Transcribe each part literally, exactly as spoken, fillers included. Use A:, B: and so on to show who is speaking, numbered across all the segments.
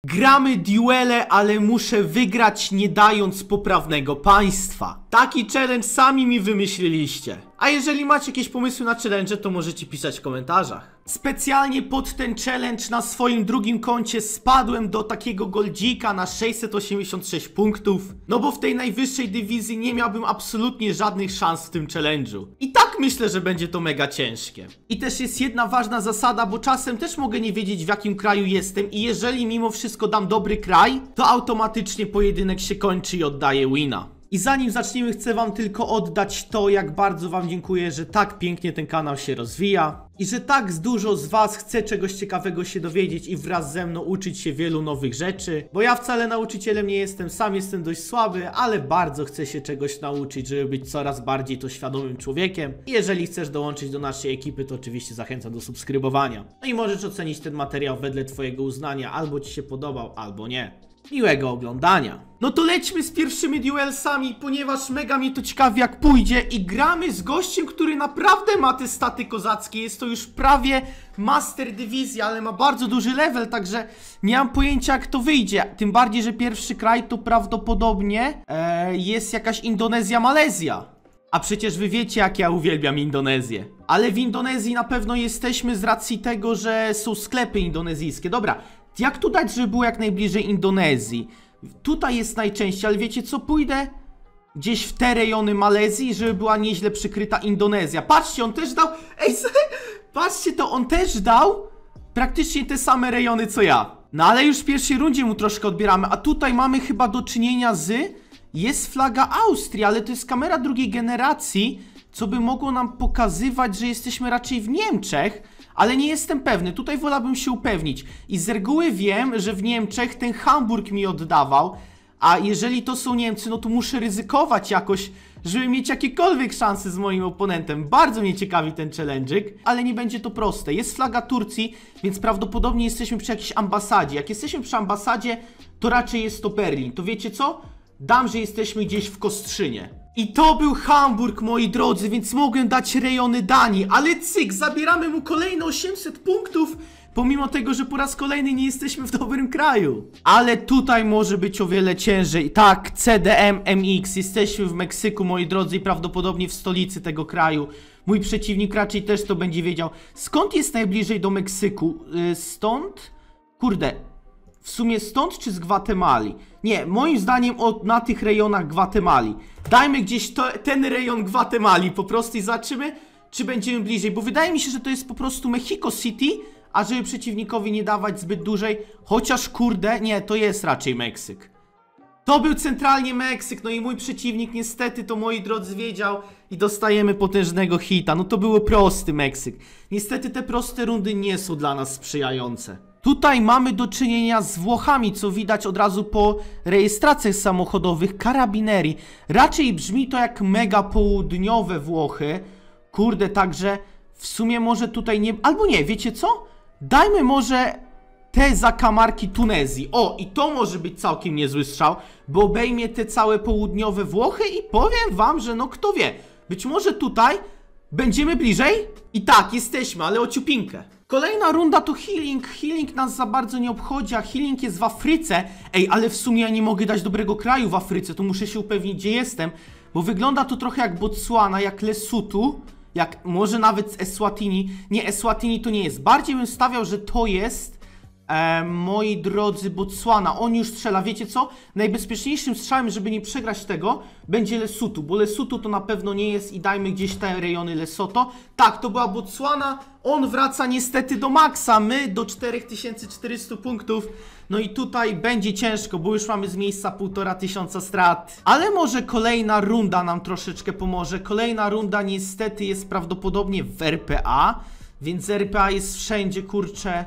A: Gramy duele, ale muszę wygrać nie dając poprawnego państwa. Taki challenge sami mi wymyśliliście. A jeżeli macie jakieś pomysły na challenge, to możecie pisać w komentarzach. Specjalnie pod ten challenge na swoim drugim koncie spadłem do takiego goldzika na sześćset osiemdziesiąt sześć punktów. No bo w tej najwyższej dywizji nie miałbym absolutnie żadnych szans w tym challenge'u. I tak myślę, że będzie to mega ciężkie. I też jest jedna ważna zasada, bo czasem też mogę nie wiedzieć, w jakim kraju jestem i jeżeli mimo wszystko dam dobry kraj, to automatycznie pojedynek się kończy i oddaję wina. I zanim zaczniemy, chcę wam tylko oddać to, jak bardzo wam dziękuję, że tak pięknie ten kanał się rozwija i że tak dużo z was chce czegoś ciekawego się dowiedzieć i wraz ze mną uczyć się wielu nowych rzeczy, bo ja wcale nauczycielem nie jestem, sam jestem dość słaby, ale bardzo chcę się czegoś nauczyć, żeby być coraz bardziej to świadomym człowiekiem. I jeżeli chcesz dołączyć do naszej ekipy, to oczywiście zachęcam do subskrybowania. No i możesz ocenić ten materiał wedle twojego uznania, albo ci się podobał, albo nie. Miłego oglądania. No to lećmy z pierwszymi duelsami, ponieważ mega mnie to ciekawi jak pójdzie i gramy z gościem, który naprawdę ma te staty kozackie. Jest to już prawie master dywizja, ale ma bardzo duży level, także nie mam pojęcia jak to wyjdzie. Tym bardziej, że pierwszy kraj to prawdopodobnie e, jest jakaś Indonezja, Malezja. A przecież wy wiecie jak ja uwielbiam Indonezję. Ale w Indonezji na pewno jesteśmy z racji tego, że są sklepy indonezyjskie. Dobra. Jak tu dać, żeby było jak najbliżej Indonezji? Tutaj jest najczęściej, ale wiecie co? Pójdę gdzieś w te rejony Malezji, żeby była nieźle przykryta Indonezja. Patrzcie, on też dał... Ej, patrzcie to, on też dał praktycznie te same rejony co ja. No ale już w pierwszej rundzie mu troszkę odbieramy, a tutaj mamy chyba do czynienia z... Jest flaga Austrii, ale to jest kamera drugiej generacji, co by mogło nam pokazywać, że jesteśmy raczej w Niemczech. Ale nie jestem pewny, tutaj wolałbym się upewnić. I z reguły wiem, że w Niemczech ten Hamburg mi oddawał. A jeżeli to są Niemcy, no to muszę ryzykować jakoś, żeby mieć jakiekolwiek szanse z moim oponentem. Bardzo mnie ciekawi ten challenge'ik, ale nie będzie to proste. Jest flaga Turcji, więc prawdopodobnie jesteśmy przy jakiejś ambasadzie. Jak jesteśmy przy ambasadzie, to raczej jest to Berlin. To wiecie co? Dam, że jesteśmy gdzieś w Kostrzynie. I to był Hamburg, moi drodzy, więc mogłem dać rejony Danii, ale cyk, zabieramy mu kolejne osiemset punktów, pomimo tego, że po raz kolejny nie jesteśmy w dobrym kraju. Ale tutaj może być o wiele ciężej. Tak, C D M M X, jesteśmy w Meksyku, moi drodzy, i prawdopodobnie w stolicy tego kraju. Mój przeciwnik raczej też to będzie wiedział. Skąd jest najbliżej do Meksyku? Yy, stąd? Kurde. W sumie stąd czy z Gwatemali? Nie, moim zdaniem od, na tych rejonach Gwatemali. Dajmy gdzieś to, ten rejon Gwatemali po prostu i zobaczymy, czy będziemy bliżej. Bo wydaje mi się, że to jest po prostu Mexico City, a żeby przeciwnikowi nie dawać zbyt dłużej. Chociaż kurde, nie, to jest raczej Meksyk. To był centralnie Meksyk, no i mój przeciwnik niestety to, moi drodzy, wiedział i dostajemy potężnego hita. No to był prosty Meksyk. Niestety te proste rundy nie są dla nas sprzyjające. Tutaj mamy do czynienia z Włochami, co widać od razu po rejestracjach samochodowych. Carabinieri. Raczej brzmi to jak mega południowe Włochy. Kurde, także w sumie może tutaj nie... Albo nie, wiecie co? Dajmy może te zakamarki Tunezji. O, i to może być całkiem niezły strzał, bo obejmie te całe południowe Włochy i powiem wam, że no kto wie. Być może tutaj będziemy bliżej? I tak, jesteśmy, ale o ciupinkę. Kolejna runda to healing. Healing nas za bardzo nie obchodzi, a healing jest w Afryce. Ej, ale w sumie ja nie mogę dać dobrego kraju w Afryce, to muszę się upewnić, gdzie jestem. Bo wygląda to trochę jak Botswana, jak Lesotho, jak może nawet Eswatini. Nie, Eswatini to nie jest. Bardziej bym stawiał, że to jest, e, moi drodzy, Botswana. On już strzela, wiecie co? Najbezpieczniejszym strzałem, żeby nie przegrać tego, będzie Lesotho, bo Lesotho to na pewno nie jest i dajmy gdzieś te rejony Lesotho. Tak, to była Botswana. On wraca niestety do maksa, my do cztery tysiące czterysta punktów. No i tutaj będzie ciężko, bo już mamy z miejsca półtora tysiąca strat. Ale może kolejna runda nam troszeczkę pomoże. Kolejna runda niestety jest prawdopodobnie w R P A, więc R P A jest wszędzie, kurczę,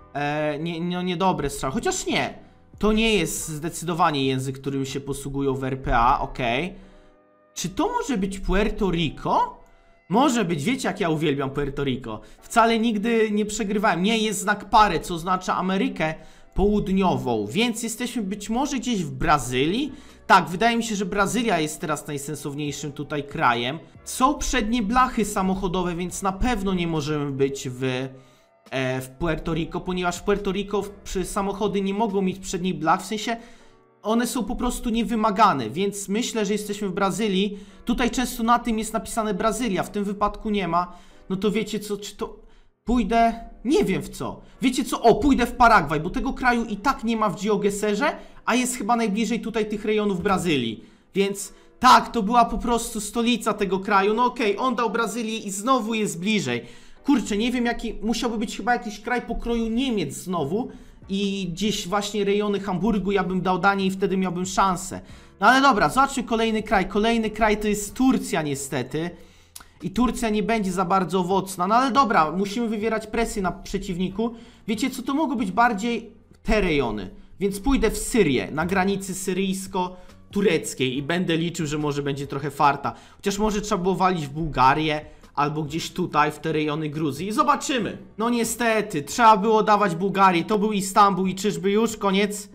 A: e, nie, nie, niedobre strzał. Chociaż nie, to nie jest zdecydowanie język, którym się posługują w R P A, okej. Okay. Czy to może być Puerto Rico? Może być, wiecie jak ja uwielbiam Puerto Rico. Wcale nigdy nie przegrywałem. Nie, jest znak pary, co oznacza Amerykę Południową. Więc jesteśmy być może gdzieś w Brazylii. Tak, wydaje mi się, że Brazylia jest teraz najsensowniejszym tutaj krajem. Są przednie blachy samochodowe, więc na pewno nie możemy być w e, w Puerto Rico, ponieważ w Puerto Rico przy samochody nie mogą mieć przednich blach, w sensie one są po prostu niewymagane, więc myślę, że jesteśmy w Brazylii. Tutaj często na tym jest napisane Brazylia, w tym wypadku nie ma. No to wiecie co, czy to... Pójdę... Nie wiem w co. Wiecie co? O, pójdę w Paragwaj, bo tego kraju i tak nie ma w GeoGuessrze, a jest chyba najbliżej tutaj tych rejonów Brazylii. Więc tak, to była po prostu stolica tego kraju. No okej, okay, on dał Brazylię i znowu jest bliżej. Kurczę, nie wiem jaki... Musiałby być chyba jakiś kraj pokroju Niemiec znowu. I gdzieś właśnie rejony Hamburgu ja bym dał Danię i wtedy miałbym szansę. No ale dobra, zobaczmy kolejny kraj. Kolejny kraj to jest Turcja niestety. I Turcja nie będzie za bardzo owocna. No ale dobra, musimy wywierać presję na przeciwniku. Wiecie co, to mogą być bardziej te rejony. Więc pójdę w Syrię, na granicy syryjsko-tureckiej i będę liczył, że może będzie trochę farta. Chociaż może trzeba było walić w Bułgarię, albo gdzieś tutaj, w te rejony Gruzji. Zobaczymy. No niestety, trzeba było dawać Bułgarię. To był Istanbul i czyżby już koniec?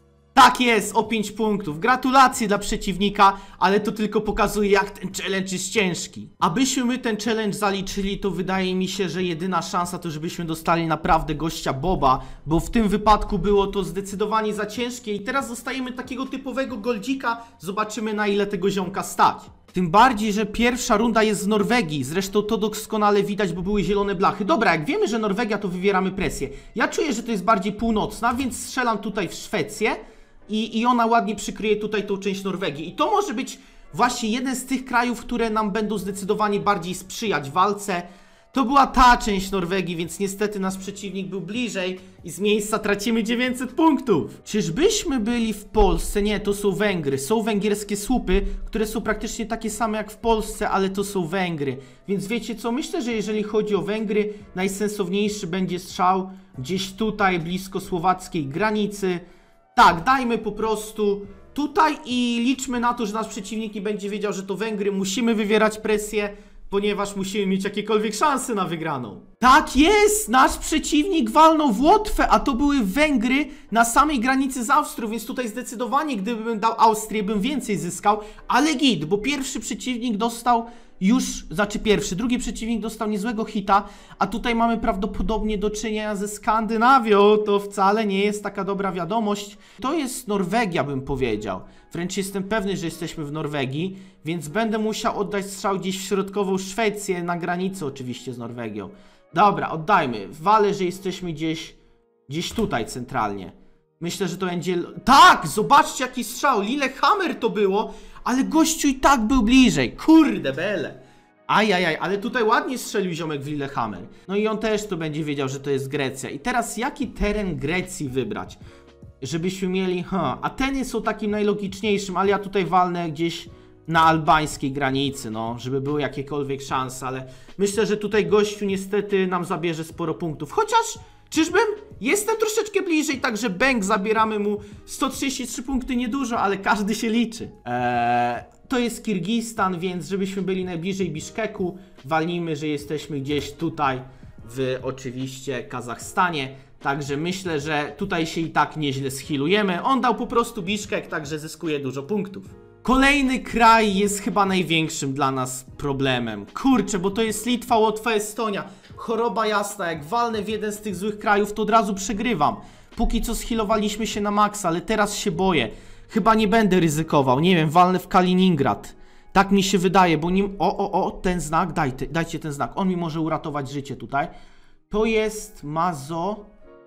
A: Tak jest, o pięć punktów. Gratulacje dla przeciwnika, ale to tylko pokazuje, jak ten challenge jest ciężki. Abyśmy my ten challenge zaliczyli, to wydaje mi się, że jedyna szansa to, żebyśmy dostali naprawdę gościa Boba, bo w tym wypadku było to zdecydowanie za ciężkie i teraz dostajemy takiego typowego goldzika. Zobaczymy, na ile tego ziomka stać. Tym bardziej, że pierwsza runda jest z Norwegii. Zresztą to doskonale widać, bo były zielone blachy. Dobra, jak wiemy, że Norwegia, to wywieramy presję. Ja czuję, że to jest bardziej północna, więc strzelam tutaj w Szwecję. I, I ona ładnie przykryje tutaj tą część Norwegii. I to może być właśnie jeden z tych krajów, które nam będą zdecydowanie bardziej sprzyjać walce. To była ta część Norwegii, więc niestety nasz przeciwnik był bliżej i z miejsca tracimy dziewięćset punktów. Czyżbyśmy byli w Polsce? Nie, to są Węgry. Są węgierskie słupy, które są praktycznie takie same jak w Polsce, ale to są Węgry. Więc wiecie co? Myślę, że jeżeli chodzi o Węgry, najsensowniejszy będzie strzał gdzieś tutaj, blisko słowackiej granicy. Tak, dajmy po prostu tutaj i liczmy na to, że nasz przeciwnik nie będzie wiedział, że to Węgry. Musimy wywierać presję, ponieważ musimy mieć jakiekolwiek szanse na wygraną. Tak jest! Nasz przeciwnik walnął w Łotwę, a to były Węgry na samej granicy z Austrią, więc tutaj zdecydowanie, gdybym dał Austrię, bym więcej zyskał, ale git, bo pierwszy przeciwnik dostał już, znaczy pierwszy, drugi przeciwnik dostał niezłego hita, a tutaj mamy prawdopodobnie do czynienia ze Skandynawią, to wcale nie jest taka dobra wiadomość. To jest Norwegia, bym powiedział. Wręcz jestem pewny, że jesteśmy w Norwegii, więc będę musiał oddać strzał gdzieś w środkową Szwecję, na granicy oczywiście z Norwegią. Dobra, oddajmy. Walę, że jesteśmy gdzieś, gdzieś tutaj centralnie. Myślę, że to będzie... Tak! Zobaczcie jaki strzał! Lillehammer to było, ale gościu i tak był bliżej. Kurde bele. Ajajaj, ale tutaj ładnie strzelił ziomek w Lillehammer. No i on też to będzie wiedział, że to jest Grecja. I teraz jaki teren Grecji wybrać? Żebyśmy mieli... Ha, Ateny są takim najlogiczniejszym, ale ja tutaj walnę gdzieś na albańskiej granicy, no, żeby były jakiekolwiek szanse, ale myślę, że tutaj gościu niestety nam zabierze sporo punktów. Chociaż... Czyżbym? Jestem troszeczkę bliżej, także bęk, zabieramy mu sto trzydzieści trzy punkty, niedużo, ale każdy się liczy. Eee, to jest Kirgistan, więc żebyśmy byli najbliżej Biszkeku, walnijmy, że jesteśmy gdzieś tutaj w oczywiście Kazachstanie. Także myślę, że tutaj się i tak nieźle schilujemy. On dał po prostu Biszkek, także zyskuje dużo punktów. Kolejny kraj jest chyba największym dla nas problemem. Kurczę, bo to jest Litwa, Łotwa, Estonia. Choroba jasna, jak walnę w jeden z tych złych krajów, to od razu przegrywam. Póki co schilowaliśmy się na maksa, ale teraz się boję. Chyba nie będę ryzykował, nie wiem, walnę w Kaliningrad. Tak mi się wydaje, bo nim... O, o, o, ten znak, dajcie, dajcie ten znak. On mi może uratować życie tutaj. To jest Mazo...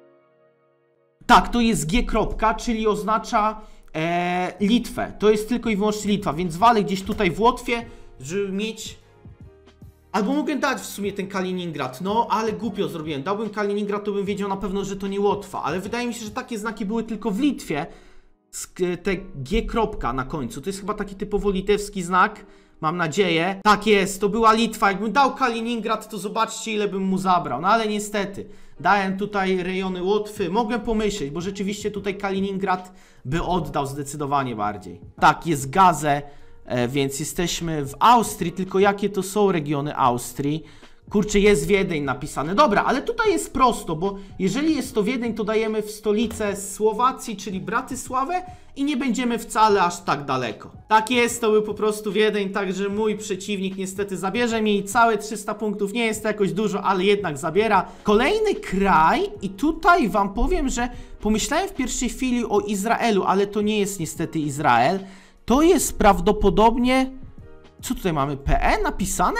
A: Tak, to jest G kropka, czyli oznacza e, Litwę. To jest tylko i wyłącznie Litwa, więc walę gdzieś tutaj w Łotwie, żeby mieć... Albo mogę dać w sumie ten Kaliningrad, no ale głupio zrobiłem. Dałbym Kaliningrad, to bym wiedział na pewno, że to nie Łotwa. Ale wydaje mi się, że takie znaki były tylko w Litwie. Te G kropka na końcu, to jest chyba taki typowo litewski znak. Mam nadzieję. Tak jest, to była Litwa. Jakbym dał Kaliningrad, to zobaczcie, ile bym mu zabrał. No ale niestety, dałem tutaj rejony Łotwy. Mogłem pomyśleć, bo rzeczywiście tutaj Kaliningrad by oddał zdecydowanie bardziej. Tak, jest Gazę, e, więc jesteśmy w Austrii. Tylko jakie to są regiony Austrii? Kurczę, jest Wiedeń napisane. Dobra, ale tutaj jest prosto, bo jeżeli jest to Wiedeń, to dajemy w stolicę Słowacji, czyli Bratysławę i nie będziemy wcale aż tak daleko. Tak jest, to był po prostu Wiedeń, także mój przeciwnik niestety zabierze mi całe trzysta punktów. Nie jest to jakoś dużo, ale jednak zabiera. Kolejny kraj i tutaj wam powiem, że pomyślałem w pierwszej chwili o Izraelu, ale to nie jest niestety Izrael. To jest prawdopodobnie... Co tutaj mamy? P E napisane?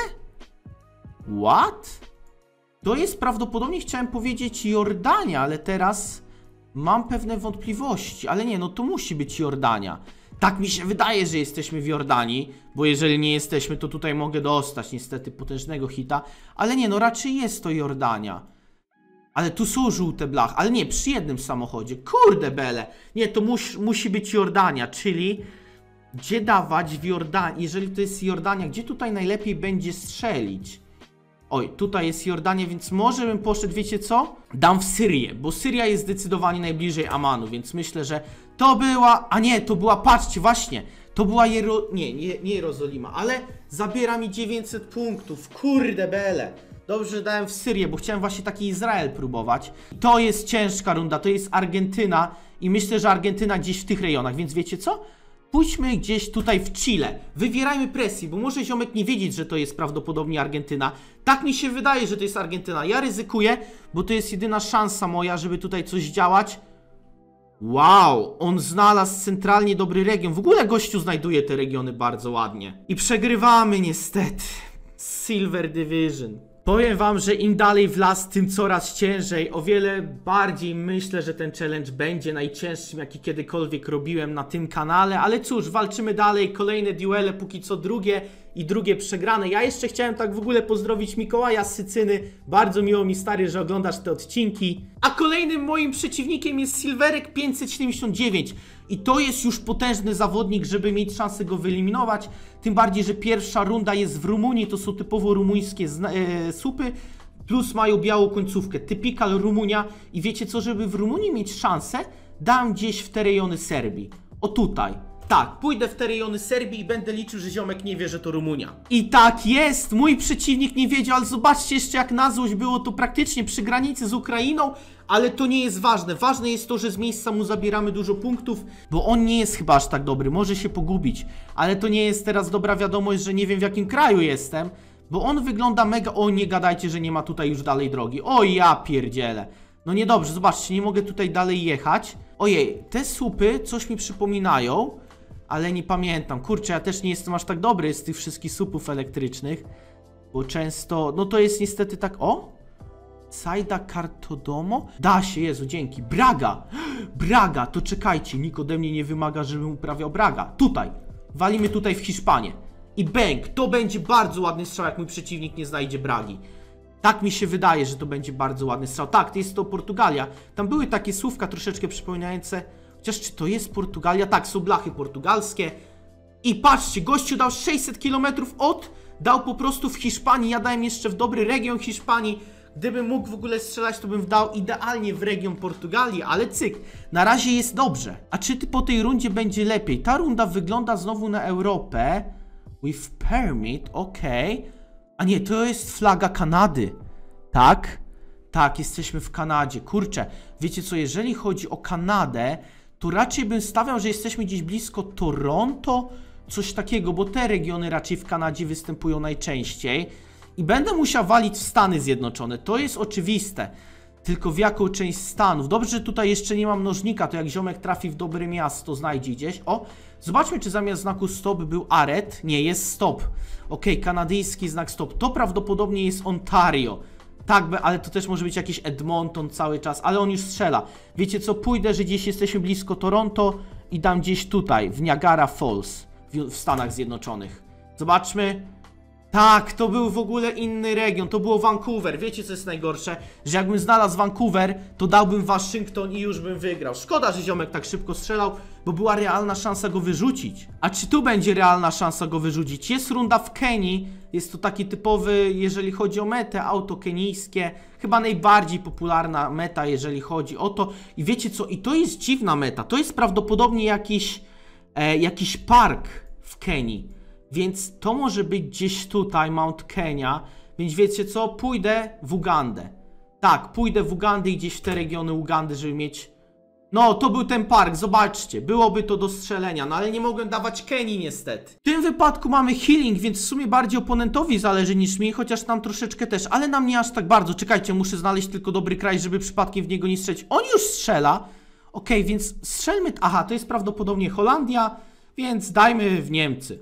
A: What? To jest prawdopodobnie, chciałem powiedzieć, Jordania, ale teraz mam pewne wątpliwości. Ale nie, no to musi być Jordania. Tak mi się wydaje, że jesteśmy w Jordanii, bo jeżeli nie jesteśmy, to tutaj mogę dostać niestety potężnego hita. Ale nie, no raczej jest to Jordania. Ale tu są żółte blachy, ale nie, przy jednym samochodzie. Kurde bele. Nie, to mus, musi być Jordania, czyli... Gdzie dawać w Jordanii, jeżeli to jest Jordania, gdzie tutaj najlepiej będzie strzelić? Oj, tutaj jest Jordania, więc może bym poszedł, wiecie co? Dam w Syrię, bo Syria jest zdecydowanie najbliżej Amanu, więc myślę, że to była... A nie, to była, patrzcie, właśnie, to była Jero... Nie, nie, nie Jerozolima, ale zabiera mi dziewięćset punktów, kurde bele. Dobrze, że dałem w Syrię, bo chciałem właśnie taki Izrael próbować. To jest ciężka runda, to jest Argentyna i myślę, że Argentyna gdzieś w tych rejonach, więc wiecie co? Pójdźmy gdzieś tutaj w Chile, wywierajmy presji, bo może ziomek nie wiedzieć, że to jest prawdopodobnie Argentyna. Tak mi się wydaje, że to jest Argentyna. Ja ryzykuję, bo to jest jedyna szansa moja, żeby tutaj coś działać. Wow, on znalazł centralnie dobry region. W ogóle gościu znajduje te regiony bardzo ładnie. I przegrywamy niestety. Silver Division. Powiem wam, że im dalej w las, tym coraz ciężej. O wiele bardziej myślę, że ten challenge będzie najcięższym, jaki kiedykolwiek robiłem na tym kanale. Ale cóż, walczymy dalej. Kolejne duele, póki co drugie i drugie przegrane. Ja jeszcze chciałem tak w ogóle pozdrowić Mikołaja z Sycyny. Bardzo miło mi, stary, że oglądasz te odcinki. A kolejnym moim przeciwnikiem jest Silverek pięćset siedemdziesiąt dziewięć. I to jest już potężny zawodnik, żeby mieć szansę go wyeliminować. Tym bardziej, że pierwsza runda jest w Rumunii. To są typowo rumuńskie e, supy. Plus mają białą końcówkę. Typical Rumunia. I wiecie co, żeby w Rumunii mieć szansę, dam gdzieś w te rejony Serbii. O tutaj. Tak, pójdę w te rejony Serbii i będę liczył, że ziomek nie wie, że to Rumunia. I tak jest, mój przeciwnik nie wiedział, ale zobaczcie jeszcze jak na złość było to praktycznie przy granicy z Ukrainą, ale to nie jest ważne. Ważne jest to, że z miejsca mu zabieramy dużo punktów, bo on nie jest chyba aż tak dobry, może się pogubić. Ale to nie jest teraz dobra wiadomość, że nie wiem w jakim kraju jestem, bo on wygląda mega... O, nie gadajcie, że nie ma tutaj już dalej drogi. O, ja pierdzielę. No niedobrze, zobaczcie, nie mogę tutaj dalej jechać. Ojej, te słupy coś mi przypominają, ale nie pamiętam. Kurczę, ja też nie jestem aż tak dobry z tych wszystkich słupów elektrycznych, bo często... No to jest niestety tak... O! Sajda Cartodomo? Da się, Jezu, dzięki. Braga! Braga! To czekajcie, nikt ode mnie nie wymaga, żebym uprawiał Braga. Tutaj! Walimy tutaj w Hiszpanię. I bęk! To będzie bardzo ładny strzał, jak mój przeciwnik nie znajdzie Bragi. Tak mi się wydaje, że to będzie bardzo ładny strzał. Tak, to jest to Portugalia. Tam były takie słówka troszeczkę przypominające... Chociaż czy to jest Portugalia? Tak, są blachy portugalskie. I patrzcie, gościu dał sześćset kilometrów od... Dał po prostu w Hiszpanii. Ja dałem jeszcze w dobry region Hiszpanii. Gdybym mógł w ogóle strzelać, to bym dał idealnie w region Portugalii. Ale cyk, na razie jest dobrze. A czy ty po tej rundzie będzie lepiej? Ta runda wygląda znowu na Europę. With permit, okej. Okay. A nie, to jest flaga Kanady. Tak? Tak, jesteśmy w Kanadzie. Kurczę, wiecie co, jeżeli chodzi o Kanadę, to raczej bym stawiał, że jesteśmy gdzieś blisko Toronto, coś takiego, bo te regiony raczej w Kanadzie występują najczęściej. I będę musiał walić w Stany Zjednoczone, to jest oczywiste. Tylko w jaką część Stanów? Dobrze, że tutaj jeszcze nie mam mnożnika, to jak ziomek trafi w dobre miasto, znajdzie gdzieś. O, zobaczmy, czy zamiast znaku stop był aret. Nie, jest stop. Ok, kanadyjski znak stop. To prawdopodobnie jest Ontario. Tak, ale to też może być jakiś Edmonton cały czas, ale on już strzela. Wiecie co, pójdę, że gdzieś jesteśmy blisko Toronto i dam gdzieś tutaj, w Niagara Falls, w Stanach Zjednoczonych. Zobaczmy. Tak, to był w ogóle inny region, to było Vancouver. Wiecie co jest najgorsze? Że jakbym znalazł Vancouver, to dałbym Waszyngton i już bym wygrał. Szkoda, że ziomek tak szybko strzelał, bo była realna szansa go wyrzucić. A czy tu będzie realna szansa go wyrzucić? Jest runda w Kenii, jest to taki typowy, jeżeli chodzi o metę, auto kenijskie. Chyba najbardziej popularna meta, jeżeli chodzi o to. I wiecie co? I to jest dziwna meta, to jest prawdopodobnie jakiś, e, jakiś park w Kenii. Więc to może być gdzieś tutaj, Mount Kenya. Więc wiecie co? Pójdę w Ugandę. Tak, pójdę w Ugandę i gdzieś w te regiony Ugandy, żeby mieć... No, to był ten park, zobaczcie. Byłoby to do strzelenia, no ale nie mogłem dawać Kenii niestety. W tym wypadku mamy healing, więc w sumie bardziej oponentowi zależy niż mi, chociaż nam troszeczkę też, ale nam nie aż tak bardzo. Czekajcie, muszę znaleźć tylko dobry kraj, żeby przypadkiem w niego nie strzelić. On już strzela. Okej, okay, więc strzelmy... Aha, to jest prawdopodobnie Holandia, więc dajmy w Niemcy.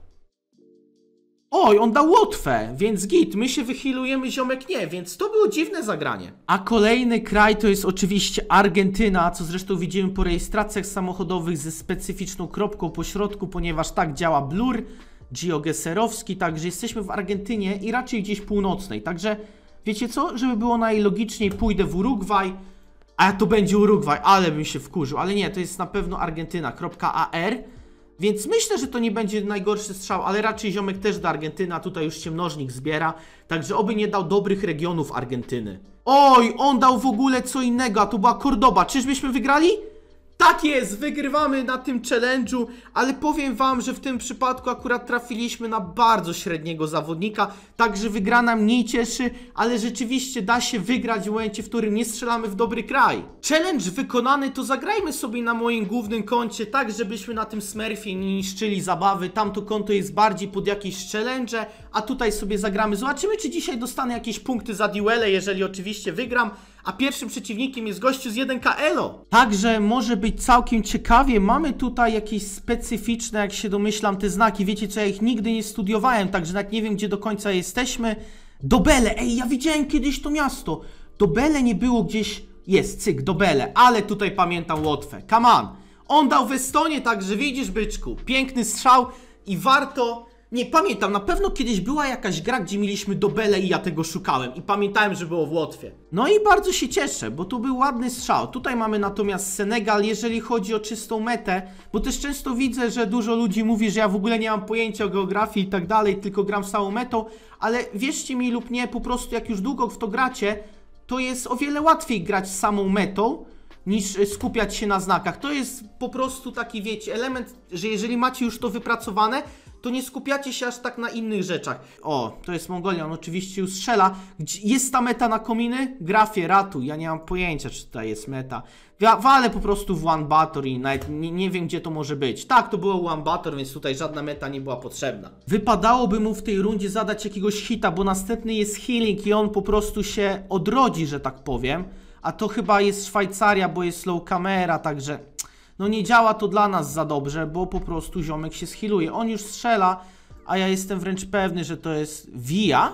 A: Oj, on dał Łotwę, więc git, my się wyhealujemy, ziomek nie, więc to było dziwne zagranie. A kolejny kraj to jest oczywiście Argentyna, co zresztą widzimy po rejestracjach samochodowych ze specyficzną kropką po środku, ponieważ tak działa blur geogeserowski, także jesteśmy w Argentynie i raczej gdzieś północnej, także wiecie co, żeby było najlogiczniej pójdę w Urugwaj, a to będzie Urugwaj, ale bym się wkurzył, ale nie, to jest na pewno Argentyna.ar. Więc myślę, że to nie będzie najgorszy strzał, ale raczej ziomek też do Argentyny, a tutaj już się mnożnik zbiera. Także oby nie dał dobrych regionów Argentyny. Oj, on dał w ogóle co innego, a to była Cordoba. Czyżbyśmy wygrali? Tak jest, wygrywamy na tym challenge'u, ale powiem wam, że w tym przypadku akurat trafiliśmy na bardzo średniego zawodnika, także wygrana mniej cieszy, ale rzeczywiście da się wygrać w momencie, w którym nie strzelamy w dobry kraj. Challenge wykonany, to zagrajmy sobie na moim głównym koncie, tak żebyśmy na tym Smurfie nie niszczyli zabawy. Tamto konto jest bardziej pod jakieś challenge, a tutaj sobie zagramy. Zobaczymy, czy dzisiaj dostanę jakieś punkty za duele, jeżeli oczywiście wygram. A pierwszym przeciwnikiem jest gościu z jeden K Elo. Także może być całkiem ciekawie. Mamy tutaj jakieś specyficzne, jak się domyślam, te znaki. Wiecie co, ja ich nigdy nie studiowałem, także nawet nie wiem, gdzie do końca jesteśmy. Dobele, ej, ja widziałem kiedyś to miasto. Dobele nie było gdzieś... Jest, cyk, Dobele, ale tutaj pamiętam Łotwę. Come on. On dał w Estonie, także widzisz, byczku. Piękny strzał i warto... Nie, pamiętam, na pewno kiedyś była jakaś gra, gdzie mieliśmy Dobele i ja tego szukałem i pamiętałem, że było w Łotwie. No i bardzo się cieszę, bo to był ładny strzał. Tutaj mamy natomiast Senegal, jeżeli chodzi o czystą metę, bo też często widzę, że dużo ludzi mówi, że ja w ogóle nie mam pojęcia o geografii i tak dalej, tylko gram stałą metą, ale wierzcie mi lub nie, po prostu jak już długo w to gracie, to jest o wiele łatwiej grać samą metą, niż skupiać się na znakach. To jest po prostu taki, wiecie, element, że jeżeli macie już to wypracowane, to nie skupiacie się aż tak na innych rzeczach. O, to jest Mongolia, on oczywiście już strzela. Jest ta meta na kominy? Grafie, ratuj, ja nie mam pojęcia, czy tutaj jest meta. Walę po prostu w One Bator i nawet nie, nie wiem, gdzie to może być. Tak, to było One Bator, więc tutaj żadna meta nie była potrzebna. Wypadałoby mu w tej rundzie zadać jakiegoś hita, bo następny jest healing i on po prostu się odrodzi, że tak powiem. A to chyba jest Szwajcaria, bo jest low camera, także... No nie działa to dla nas za dobrze, bo po prostu ziomek się schiluje. On już strzela, a ja jestem wręcz pewny, że to jest Via?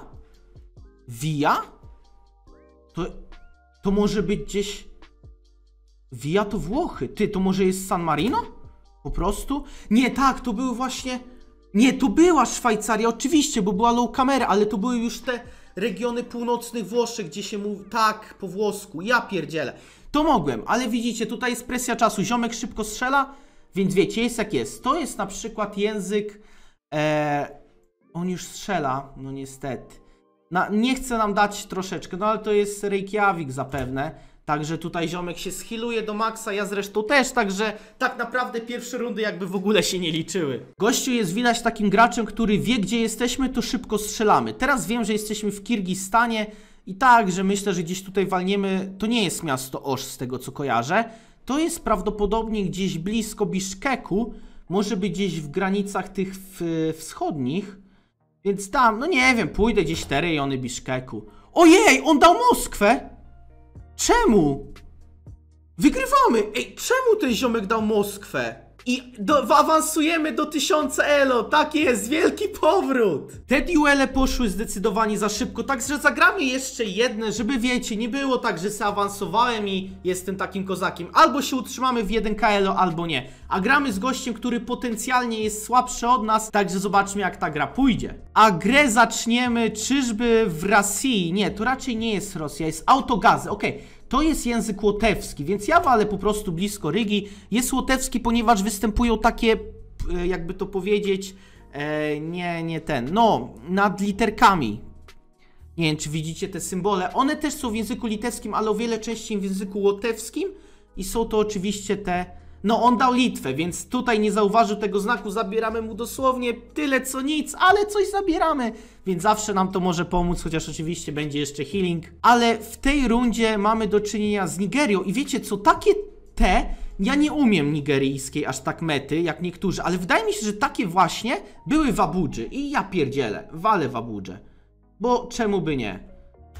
A: Via? To, to może być gdzieś... Via to Włochy. Ty, to może jest San Marino? Po prostu? Nie, tak, to były właśnie... Nie, to była Szwajcaria, oczywiście, bo była low camera, ale to były już te regiony północnych Włoszech, gdzie się mówi tak po włosku. Ja pierdzielę. To mogłem, ale widzicie, tutaj jest presja czasu. Ziomek szybko strzela, więc wiecie, jest jak jest. To jest na przykład język... E, on już strzela, no niestety. Na, nie chce nam dać troszeczkę, no ale to jest Reykjavik zapewne. Także tutaj ziomek się schiluje do maksa, ja zresztą też, także tak naprawdę pierwsze rundy jakby w ogóle się nie liczyły. Gościu jest widać takim graczem, który wie, gdzie jesteśmy, to szybko strzelamy. Teraz wiem, że jesteśmy w Kirgistanie i tak, że myślę, że gdzieś tutaj walniemy, to nie jest miasto Osz z tego co kojarzę. To jest prawdopodobnie gdzieś blisko Biszkeku, może być gdzieś w granicach tych w, wschodnich. Więc tam, no nie wiem, pójdę gdzieś te rejony Biszkeku. Ojej, on dał Moskwę! Czemu? Wygrywamy! Ej, czemu ten ziomek dał Moskwę? I do, awansujemy do tysiąca elo, tak jest, wielki powrót! Te duele poszły zdecydowanie za szybko, także zagramy jeszcze jedne, żeby wiecie, nie było tak, że zaawansowałem i jestem takim kozakiem. Albo się utrzymamy w jeden K elo, albo nie. A gramy z gościem, który potencjalnie jest słabszy od nas, także zobaczmy jak ta gra pójdzie. A grę zaczniemy czyżby w Rosji? Nie, to raczej nie jest Rosja, jest Autogazy, okej. Okay. To jest język łotewski, więc ja walę po prostu blisko Rygi. Jest łotewski, ponieważ występują takie, jakby to powiedzieć, e, nie, nie ten, no, nad literkami. Nie wiem, czy widzicie te symbole. One też są w języku litewskim, ale o wiele częściej w języku łotewskim. I są to oczywiście te, No on dał Litwę, więc tutaj nie zauważył tego znaku, zabieramy mu dosłownie tyle co nic, ale coś zabieramy, więc zawsze nam to może pomóc, chociaż oczywiście będzie jeszcze healing. Ale w tej rundzie mamy do czynienia z Nigerią i wiecie co, takie te, ja nie umiem nigeryjskiej aż tak mety, jak niektórzy, ale wydaje mi się, że takie właśnie były w Abudży i ja pierdzielę, walę w Abudżę, bo czemu by nie?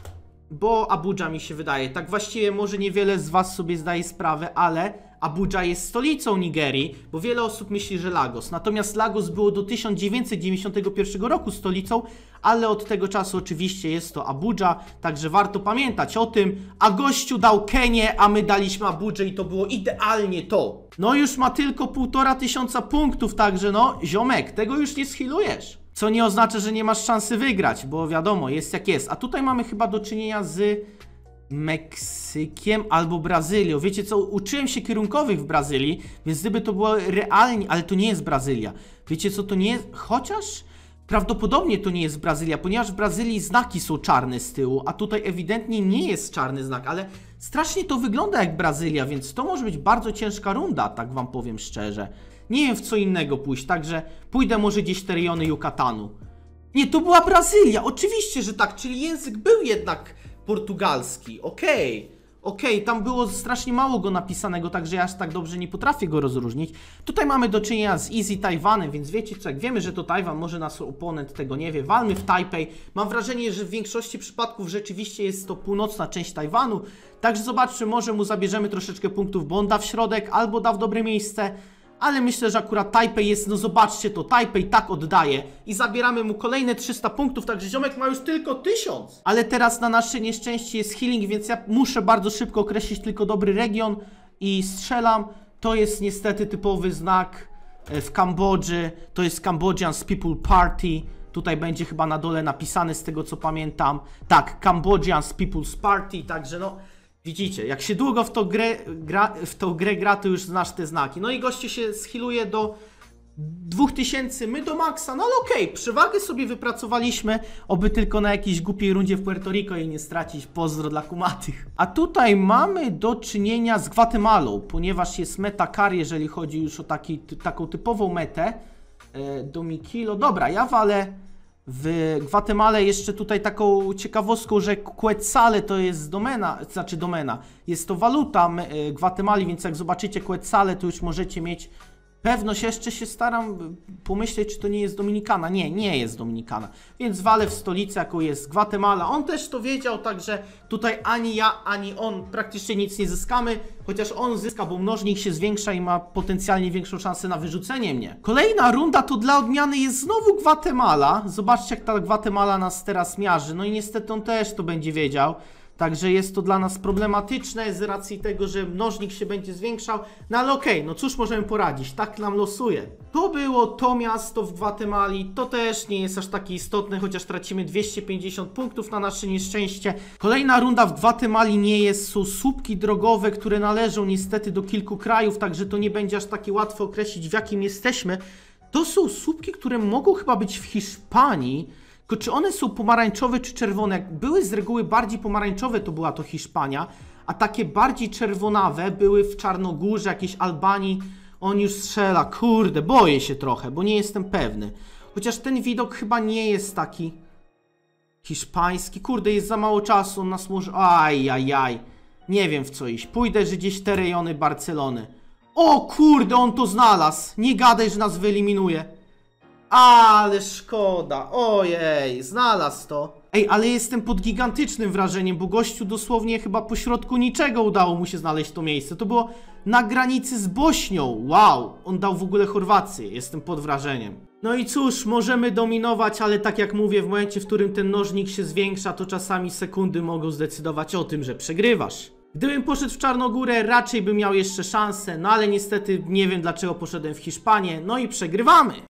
A: Bo Abudża mi się wydaje, tak właściwie może niewiele z was sobie zdaje sprawę, ale Abudża jest stolicą Nigerii, bo wiele osób myśli, że Lagos. Natomiast Lagos było do tysiąc dziewięćset dziewięćdziesiątego pierwszego roku stolicą, ale od tego czasu oczywiście jest to Abudża, także warto pamiętać o tym. A gościu dał Kenię, a my daliśmy Abudżę i to było idealnie to. No już ma tylko półtora tysiąca punktów, także no ziomek, tego już nie schilujesz. Co nie oznacza, że nie masz szansy wygrać, bo wiadomo, jest jak jest. A tutaj mamy chyba do czynienia z Meksykiem albo Brazylią. Wiecie co, uczyłem się kierunkowych w Brazylii, więc gdyby to było realnie, ale to nie jest Brazylia. Wiecie co, to nie jest, chociaż prawdopodobnie to nie jest Brazylia, ponieważ w Brazylii znaki są czarne z tyłu, a tutaj ewidentnie nie jest czarny znak, ale strasznie to wygląda jak Brazylia, więc to może być bardzo ciężka runda, tak wam powiem szczerze. Nie wiem w co innego pójść, także pójdę może gdzieś te rejony Yucatanu. Nie, to była Brazylia, oczywiście, że tak, czyli język był jednak portugalski, okej, okay. okej, okay. Tam było strasznie mało go napisanego, także ja aż tak dobrze nie potrafię go rozróżnić. Tutaj mamy do czynienia z Easy Tajwanem, więc wiecie co, jak wiemy, że to Tajwan, może nasz oponent tego nie wie, walmy w Tajpej. Mam wrażenie, że w większości przypadków rzeczywiście jest to północna część Tajwanu, także zobaczmy, może mu zabierzemy troszeczkę punktów, bo on da w środek albo da w dobre miejsce. Ale myślę, że akurat Tajpej jest, no zobaczcie to, Tajpej tak oddaje i zabieramy mu kolejne trzysta punktów, także ziomek ma już tylko tysiąc. Ale teraz na nasze nieszczęście jest healing, więc ja muszę bardzo szybko określić tylko dobry region i strzelam. To jest niestety typowy znak w Kambodży, to jest Cambodians People Party. Tutaj będzie chyba na dole napisane z tego co pamiętam. Tak, Cambodians People's Party, także no... Widzicie, jak się długo w, to grę, gra, w tą grę gra, to już znasz te znaki. No i gościu się schiluje do dwóch tysięcy, my do maksa, no ale okej, okay, przewagę sobie wypracowaliśmy, oby tylko na jakiejś głupiej rundzie w Puerto Rico jej nie stracić, pozdro dla kumatych. A tutaj mamy do czynienia z Gwatemalą, ponieważ jest meta kar, jeżeli chodzi już o taki, taką typową metę, e, do Mikilo. Dobra, ja walę w Gwatemale jeszcze tutaj taką ciekawostką, że Quetzale to jest domena, znaczy domena, jest to waluta Gwatemali, więc jak zobaczycie Quetzale, to już możecie mieć pewność. Jeszcze się staram pomyśleć, czy to nie jest Dominikana. Nie, nie jest Dominikana, więc walę w stolicy, jaką jest Gwatemala. On też to wiedział, także tutaj ani ja, ani on praktycznie nic nie zyskamy, chociaż on zyska, bo mnożnik się zwiększa i ma potencjalnie większą szansę na wyrzucenie mnie. Kolejna runda to dla odmiany jest znowu Gwatemala. Zobaczcie, jak ta Gwatemala nas teraz miarzy. No i niestety on też to będzie wiedział. Także jest to dla nas problematyczne z racji tego, że mnożnik się będzie zwiększał. No ale okej, okay, no cóż możemy poradzić, tak nam losuje. To było to miasto w Gwatemali, to też nie jest aż takie istotne, chociaż tracimy dwieście pięćdziesiąt punktów na nasze nieszczęście. Kolejna runda w Gwatemali nie jest, są słupki drogowe, które należą niestety do kilku krajów, także to nie będzie aż takie łatwo określić, w jakim jesteśmy. To są słupki, które mogą chyba być w Hiszpanii. Tylko czy one są pomarańczowe czy czerwone? Jak były z reguły bardziej pomarańczowe, to była to Hiszpania, a takie bardziej czerwonawe były w Czarnogórze, jakiejś Albanii. On już strzela, kurde, boję się trochę, bo nie jestem pewny. Chociaż ten widok chyba nie jest taki hiszpański. Kurde, jest za mało czasu, on nas może... Ajajaj, nie wiem w co iść. Pójdę, że gdzieś te rejony Barcelony. O kurde, on to znalazł. Nie gadaj, że nas wyeliminuje. Ale szkoda, ojej, znalazł to. Ej, ale jestem pod gigantycznym wrażeniem, bo gościu dosłownie chyba po środku niczego udało mu się znaleźć to miejsce. To było na granicy z Bośnią, wow, on dał w ogóle Chorwację, jestem pod wrażeniem. No i cóż, możemy dominować, ale tak jak mówię, w momencie, w którym ten mnożnik się zwiększa, to czasami sekundy mogą zdecydować o tym, że przegrywasz. Gdybym poszedł w Czarnogórę, raczej bym miał jeszcze szansę, no ale niestety nie wiem dlaczego poszedłem w Hiszpanię, no i przegrywamy.